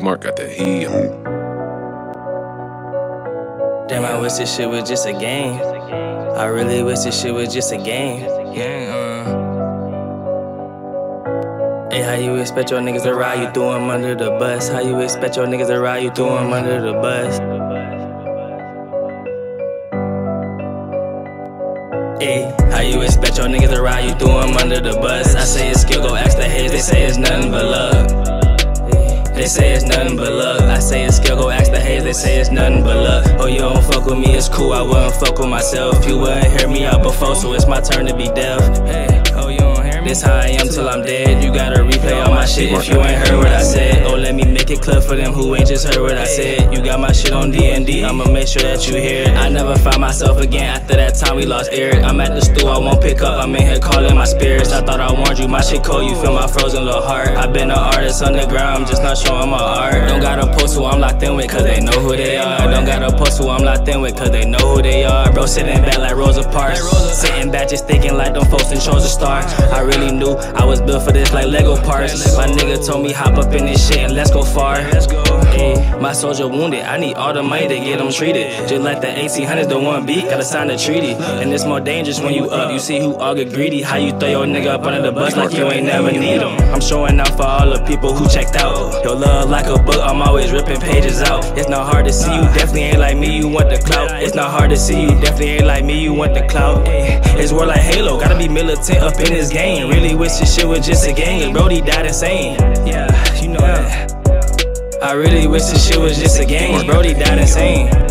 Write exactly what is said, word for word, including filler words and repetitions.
Mark got that heat. Damn, I wish this shit was just a game. I really wish this shit was just a game. Yeah, uh. Hey, how you expect your niggas to ride you through them under the bus? How you expect your niggas to ride you through them under the bus? Hey, how you expect your niggas to ride you through them under the bus? I say it's skill, go ask the haters, they say it's nothing but luck. They say it's nothing but luck. I say it's skill, go ask the haters, they say it's nothing but luck. Oh, you don't fuck with me, it's cool, I wouldn't fuck with myself. You wouldn't hear me out before, so it's my turn to be deaf. Hey, oh, you don't hear me? This how I am till I'm dead. You gotta replay all my shit if you ain't heard what I said. Oh, let me make it clear for them who ain't just heard what I said. You got my shit on D and D, I'ma make sure that you hear it. I never found myself again after that time we lost Eric. I'm at the stool, I won't pick up, I'm in here calling my spirits. I thought I warned you, my shit cold, you feel my frozen little heart. I been an artist underground, I'm just not showing my art. Don't gotta post who I'm locked in with, cause they know who they are. Don't gotta post who I'm locked in with, cause they know who they are. Bro sitting back like Rosa Parks, sitting back just thinking like them folks and chose a star. I really knew I was built for this like Lego parts. My nigga told me hop up in this shit and let's go far. Hey, my soldier wounded, I need all the money to get him treated. Just like the eighteen hundreds, the one beat, gotta sign the treaty. And it's more dangerous when you up, you see who all get greedy. How you throw your nigga up under the bus like you ain't never need him. I'm showing out for all the people who checked out. Your love like a book, I'm always ripping pages out. It's not hard to see you, definitely ain't like me, you want the clout. It's not hard to see you, definitely ain't like me, you want the clout. It's war like Halo, gotta be militant up in this game. Really wish this shit was just a game, cause Brody died insane. Yeah, you know that. I really wish this shit was just a game, cause Brody died insane.